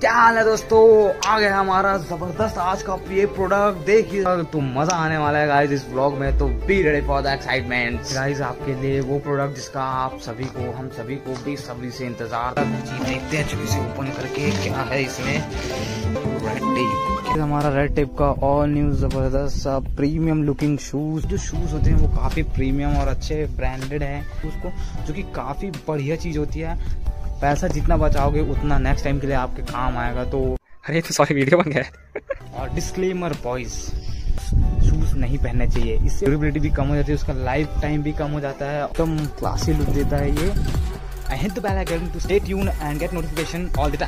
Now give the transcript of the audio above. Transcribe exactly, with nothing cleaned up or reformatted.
क्या हाल है दोस्तों, आ गया हमारा जबरदस्त आज का ये प्रोडक्ट। देखिए तो मजा आने वाला है गाइस इस व्लॉग में, तो be ready for the excitement guys. आपके लिए वो प्रोडक्ट जिसका आप सभी को, हम सभी को बेसब्री से इंतजार कर। देखते हैं चलिए इसे ओपन करके क्या है इसमें। रेड टेप, हमारा रेड टेप का ऑल न्यू जबरदस्त प्रीमियम लुकिंग शूज। जो शूज होते हैं वो काफी प्रीमियम और अच्छे ब्रांडेड है उसको, जो कि काफी बढ़िया चीज होती है। पैसा जितना बचाओगे उतना नेक्स्ट टाइम के लिए आपके काम आएगा। तो अरे तो सॉरी वीडियो बन गया। और डिस्क्लेमर बॉयज, शूज नहीं पहनने चाहिए, इससे ड्यूरेबिलिटी भी कम हो जाती है, उसका लाइफ टाइम भी कम हो जाता है। एकदम क्लासी लुक देता है ये। I hit the bell icon to stay tuned and get notification all the time.